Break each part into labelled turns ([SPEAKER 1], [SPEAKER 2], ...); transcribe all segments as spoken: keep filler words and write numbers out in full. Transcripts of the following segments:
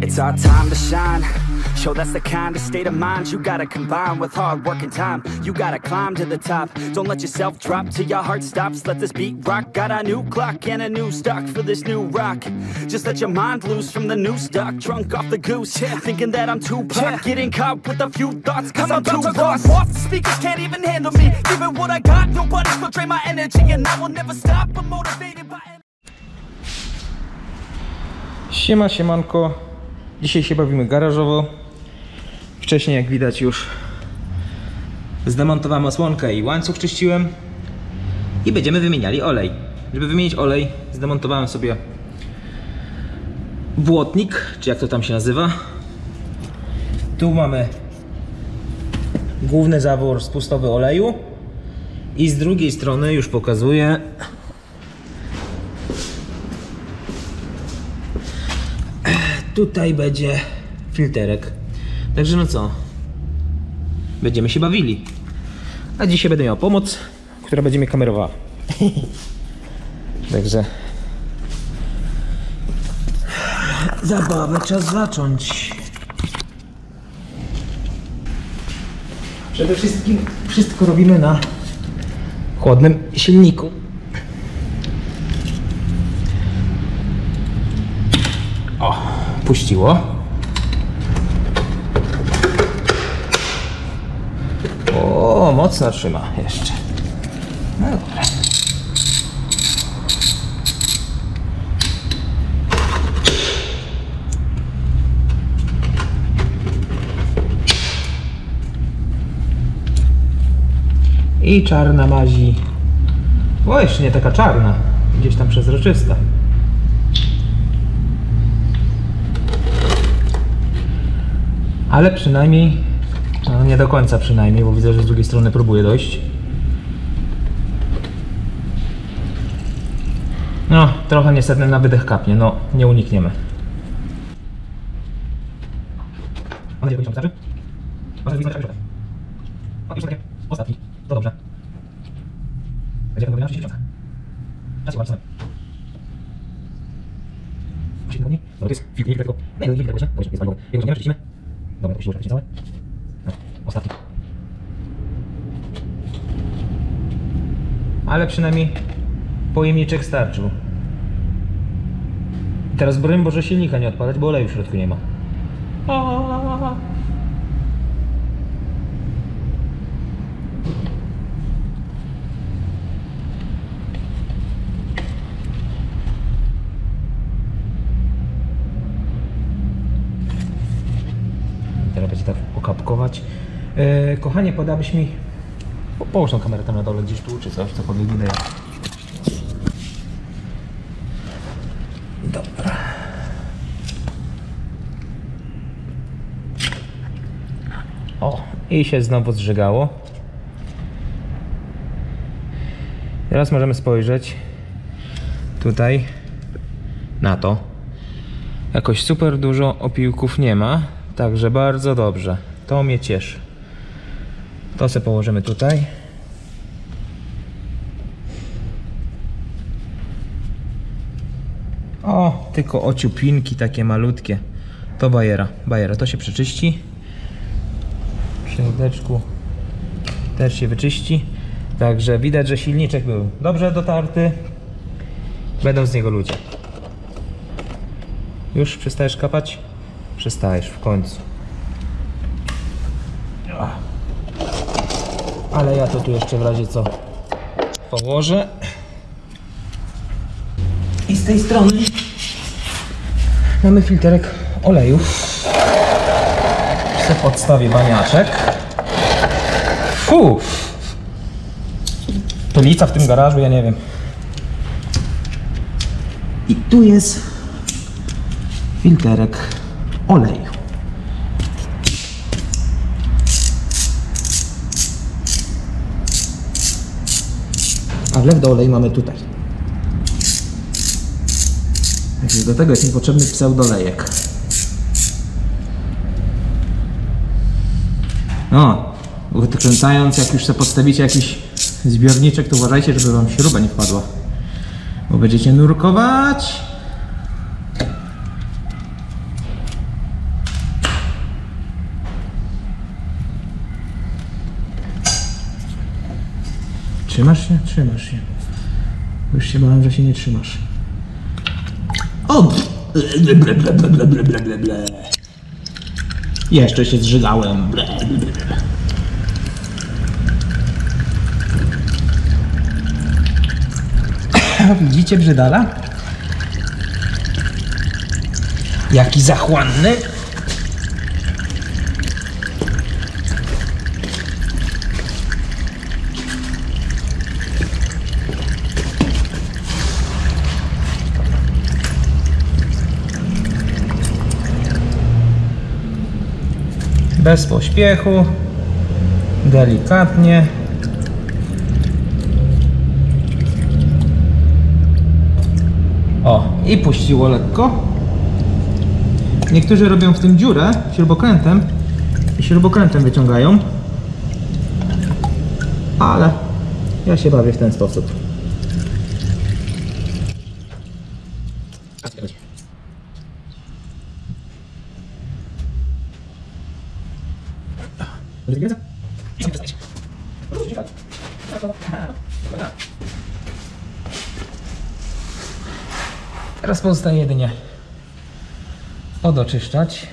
[SPEAKER 1] It's our time to shine. Yo, that's the kind of state of mind you gotta combine with hard work and time. You gotta climb to the top. Don't let yourself drop till your heart stops. Let this beat rock. Got a new clock and a new stock for this new rock. Just let your mind loose from the new stock. Drunk off the goose, yeah. Thinking that I'm too pop. Yeah. Getting caught with a few thoughts cause I'm, I'm too lost. Off the speakers can't even handle me. Giving what I got, nobody's gonna drain my energy. And I will never stop, I'm motivated by...
[SPEAKER 2] Siema, siemanko. Dzisiaj się bawimy garażowo. Wcześniej, jak widać, już zdemontowałem osłonkę i łańcuch czyściłem. I będziemy wymieniali olej. Żeby wymienić olej, zdemontowałem sobie błotnik, czy jak to tam się nazywa. Tu mamy główny zawór spustowy oleju. I z drugiej strony już pokazuję. Tutaj będzie filterek. Także no co? Będziemy się bawili. A dzisiaj będę miał pomoc, która będzie mnie kamerowała. Także zabawę czas zacząć. Przede wszystkim wszystko robimy na chłodnym silniku. O, puściło. O, mocno trzyma jeszcze. No dobra. I czarna mazi. O, jeszcze nie taka czarna. Gdzieś tam przezroczysta. Ale przynajmniej, no nie do końca przynajmniej, bo widzę, że z drugiej strony próbuje dojść. No, trochę niestety na wydech kapnie, no nie unikniemy. Mam nadzieję, że wystarczy. Może być tak. O, jeszcze takie ostatni. To dobrze. Będzie to na trzydzieści tysięcy. Czas się bardzo. Dobra, to jest filtr, tylko. Nie, nie, nie, nie, nie, jest paliwowy. Jego nie czyścimy. Dobra, to puściło całe. No, ostatni. Ale przynajmniej pojemniczek starczył. I teraz broń Boże silnika nie odpadać, bo oleju w środku nie ma. Teraz będzie tak okapkować. Yy, kochanie, podałabyś mi... Po, połóż tą kamerę tam na dole gdzieś tu, czy coś, co podwójne ja. Dobra. O, i się znowu zżygało. Teraz możemy spojrzeć tutaj na to. Jakoś super dużo opiłków nie ma. Także bardzo dobrze. To mnie cieszy. To sobie położymy tutaj. O, tylko ociupinki takie malutkie. To bajera. Bajera. To się przeczyści. W środeczku też się wyczyści. Także widać, że silniczek był dobrze dotarty. Będą z niego ludzie. Już przestajesz kapać? Przestajesz w końcu. Ale ja to tu jeszcze w razie co położę. I z tej strony mamy filterek oleju. Sobie podstawię baniaczek. Fu! Pylica w tym garażu, ja nie wiem. I tu jest filterek oleju. A wlew do oleju mamy tutaj. Także do tego jest mi potrzebny pseudolejek. No, wykręcając, jak już sobie podstawicie jakiś zbiorniczek, to uważajcie, żeby wam śruba nie wpadła. Bo będziecie nurkować. Trzymasz się? Trzymasz się. Już się bałem, że się nie trzymasz. O! Jeszcze się zżygałem. Widzicie brzydala? Jaki zachłanny. Bez pośpiechu, delikatnie. O, i puściło lekko. Niektórzy robią w tym dziurę śrubokrętem i śrubokrętem wyciągają, ale ja się bawię w ten sposób. Teraz pozostaje jedynie podoczyszczać.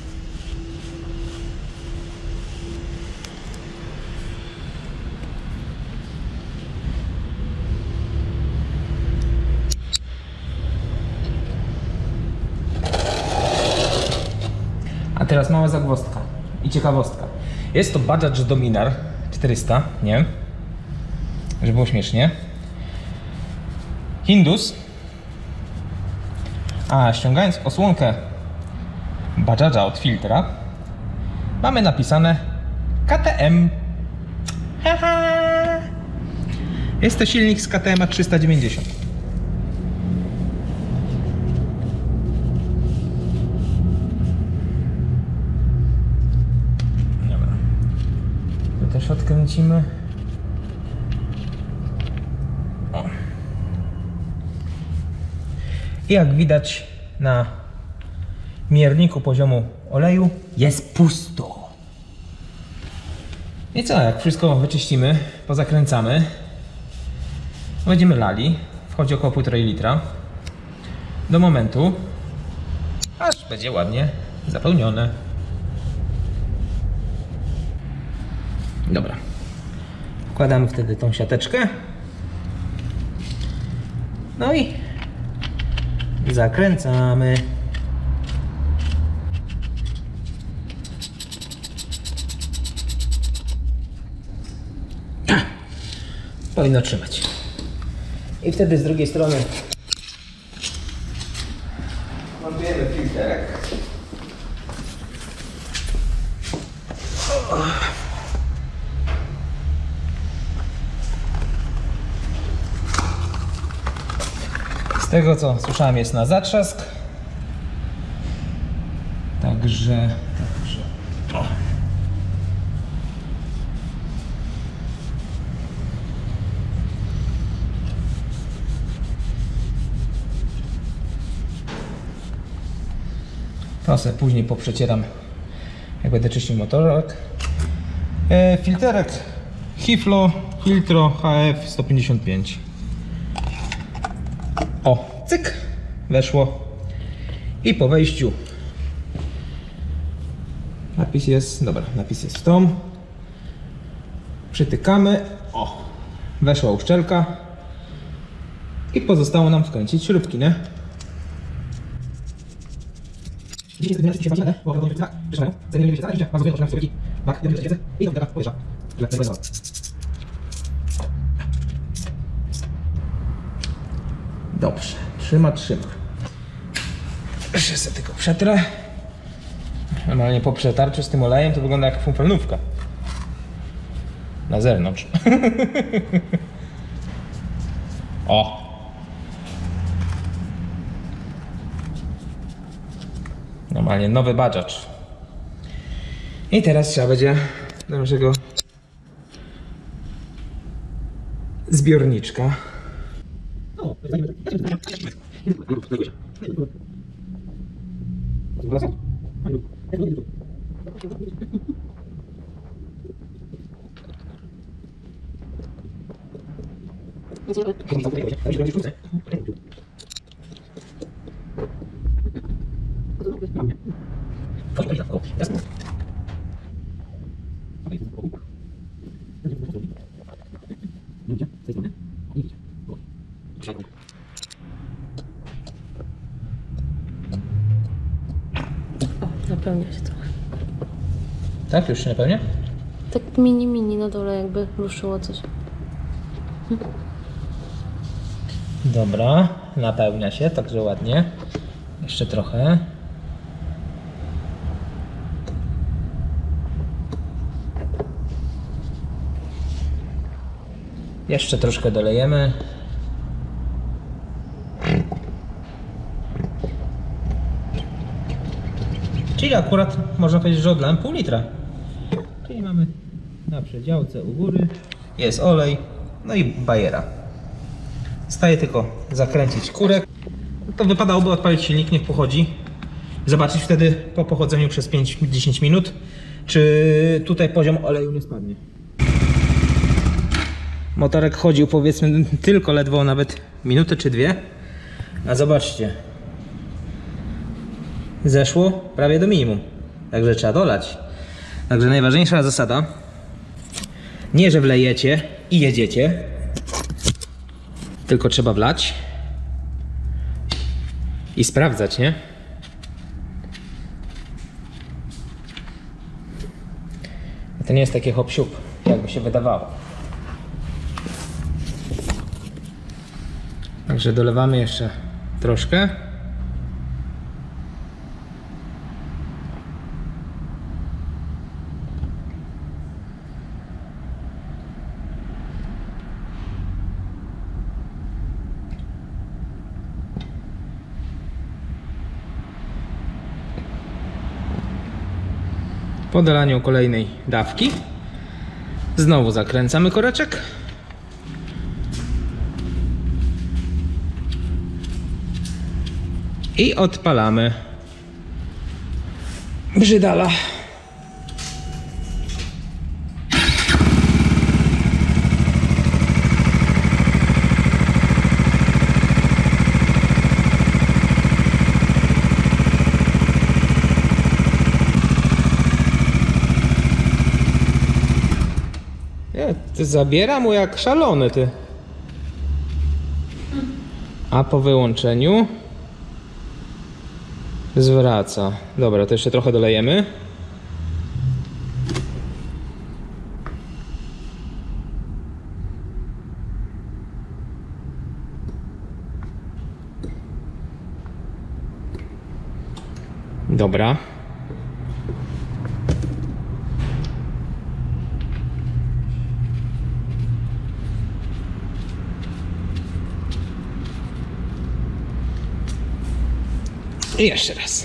[SPEAKER 2] A teraz mała zagwozdka i ciekawostka. Jest to Bajaj Dominar czterysta, nie? Żeby było śmiesznie. Hindus. A ściągając osłonkę Bajaja od filtra, mamy napisane K T M. Haha. Jest to silnik z K T M trzysta dziewięćdziesiąt. Dobra. Tu też odkręcimy. O. I jak widać na mierniku poziomu oleju jest pusto. I co, jak wszystko wyczyścimy, pozakręcamy, będziemy lali, wchodzi około półtorej litra, do momentu, aż będzie ładnie zapełnione. Dobra, wkładamy wtedy tą siateczkę, no i zakręcamy. Powinno trzymać. I wtedy z drugiej strony montujemy filterek. Z tego co słyszałem, jest na zatrzask. Także, także o. To sobie później poprzecieram, jak będę czyścił motorek. E, filterek Hiflo Filtro H F sto pięćdziesiąt pięć. O, cyk, weszło. I po wejściu napis jest, dobra, napis jest w tą. Przytykamy, o, weszła uszczelka i pozostało nam wkręcić śrubki, nie? Dobrze, trzyma, trzyma. Jeszcze sobie tylko przetrę. Normalnie po przetarciu z tym olejem to wygląda jak funfelnówka. Na zewnątrz. O! Normalnie nowy Bajaj. I teraz trzeba będzie do naszego zbiorniczka.
[SPEAKER 3] O, napełnia się trochę.
[SPEAKER 2] Tak? Już się napełnia?
[SPEAKER 3] Tak mini, mini na dole jakby ruszyło coś.
[SPEAKER 2] Dobra, napełnia się, także ładnie. Jeszcze trochę. Jeszcze troszkę dolejemy. Czyli akurat można powiedzieć, że odlałem pół litra. Czyli mamy na przedziałce u góry. Jest olej, no i bajera. Zostaje tylko zakręcić kurek. To wypadałoby odpalić silnik, niech pochodzi. Zobaczyć wtedy po pochodzeniu przez pięć do dziesięciu minut, czy tutaj poziom oleju nie spadnie. Motorek chodził powiedzmy tylko ledwo nawet minutę czy dwie. A zobaczcie. Zeszło prawie do minimum. Także trzeba dolać. Także najważniejsza zasada. Nie, że wlejecie i jedziecie. Tylko trzeba wlać. I sprawdzać, nie? To nie jest takie hop-siup, jakby się wydawało. Także dolewamy jeszcze troszkę. Po dolaniu kolejnej dawki znowu zakręcamy koreczek. I odpalamy brzydala. Nie, ty zabiera mu jak szalony, ty. A po wyłączeniu zwraca. Dobra, to jeszcze trochę dolejemy. Dobra. I jeszcze raz.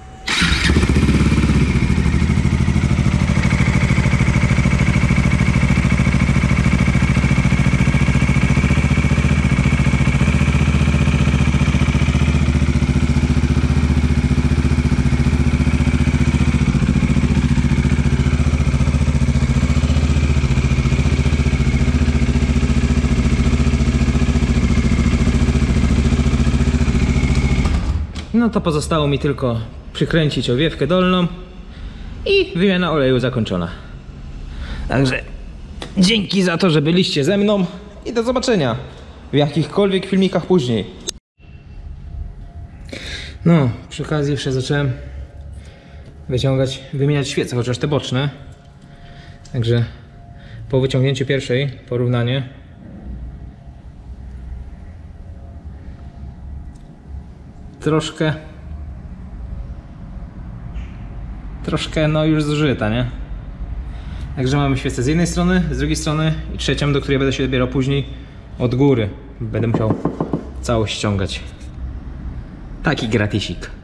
[SPEAKER 2] No to pozostało mi tylko przykręcić owiewkę dolną i wymiana oleju zakończona. Także dzięki za to, że byliście ze mną i do zobaczenia w jakichkolwiek filmikach później. No, przy okazji jeszcze zacząłem wyciągać, wymieniać świece, chociaż te boczne. Także po wyciągnięciu pierwszej porównanie. Troszkę Troszkę no już zużyta, nie? Także mamy świecę z jednej strony, z drugiej strony i trzecią, do której będę się dobierał później od góry. Będę musiał całość ściągać. Taki gratisik.